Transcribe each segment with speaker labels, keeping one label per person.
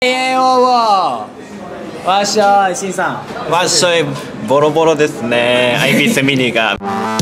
Speaker 1: わっしょい、しんさん。
Speaker 2: わっしょい、ボロボロですね。アイビスミニが。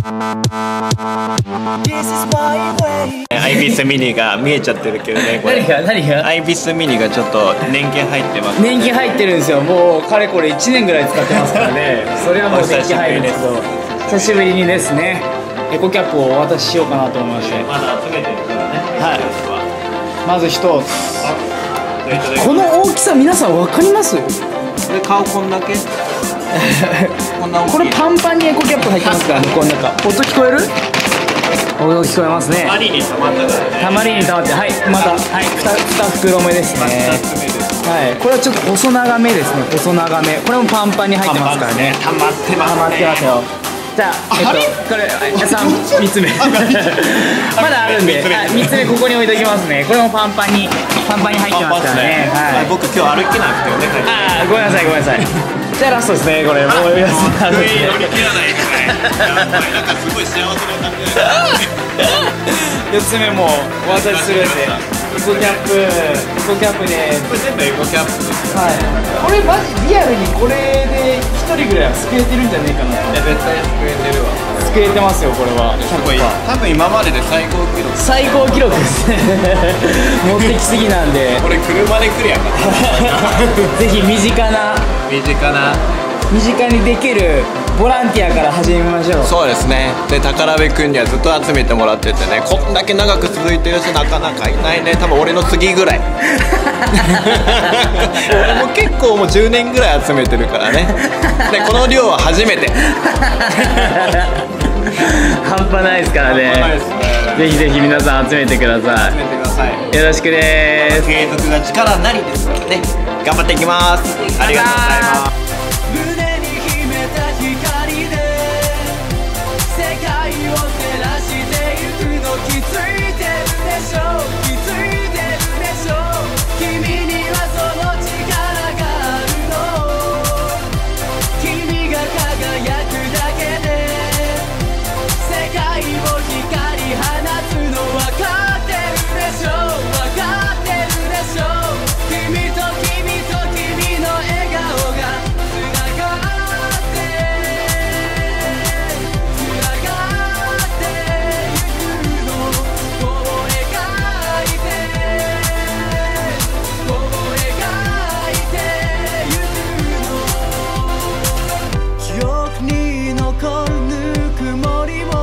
Speaker 2: アイビスミニが見えちゃってるけどね、これ。
Speaker 1: 何が
Speaker 2: アイビスミニがちょっと年季入ってます、
Speaker 1: 年季入ってるんですよ。もうかれこれ1年ぐらい使ってますからね。それはもう年季入るんですけど、久しぶりにですね、エコキャップをお渡ししようかなと思いまして。
Speaker 2: まだ集めてるからね。
Speaker 1: はい。まず一つ。この大きさ皆さん分かります？
Speaker 2: これ顔こんだけこんな大きい。
Speaker 1: これパンパンにエコキャップ入ってますからね、この中。音聞こえる？音聞こえますね。
Speaker 2: たまりに溜まったからね。
Speaker 1: たまりに溜まって、はい、また、はい、2袋目ですね。はい、これはちょっと細長めですね、細長め。これもパンパンに入ってますからね。
Speaker 2: 溜まってますね。
Speaker 1: 溜まってますよ。じゃあ、これ、3つ目。まだあるんで、3つ目ここに置いときますね。これもパンパンに入ってますからね。はい。
Speaker 2: 僕今日歩けなくてよね。
Speaker 1: ああ、ごめんなさい、ごめんなさい。じゃあラストですね、これ。もう皆さん。
Speaker 2: 乗り切らないですね。なんかすごい幸せな感じ。
Speaker 1: 4つ目もお渡しするんで。エコキャップで。
Speaker 2: これ全部エコキャップです。
Speaker 1: はい。これマジリアルにこれで1人ぐらいは救えてるんじゃねえかなと。
Speaker 2: 絶対救えてるわ。
Speaker 1: 救えてますよ、これは。
Speaker 2: すごい。多分今までで最高記録。
Speaker 1: 最高記録ですね。持ってきすぎなんで。
Speaker 2: これ車で来るやんか。
Speaker 1: ぜひ身近にできるボランティアから始めましょう。
Speaker 2: そうですね。で、宝部君にはずっと集めてもらっててね、こんだけ長く続いてる人なかなかいないね。多分俺の次ぐらい。俺も結構もう10年ぐらい集めてるからね。で、この量は初めて。
Speaker 1: 半端ないですからね。ぜひぜひ皆さん集めてください。
Speaker 2: 集めてください。
Speaker 1: よろしくです。
Speaker 2: 継続が力なりですからね。頑張っていきます。ありがとうございます。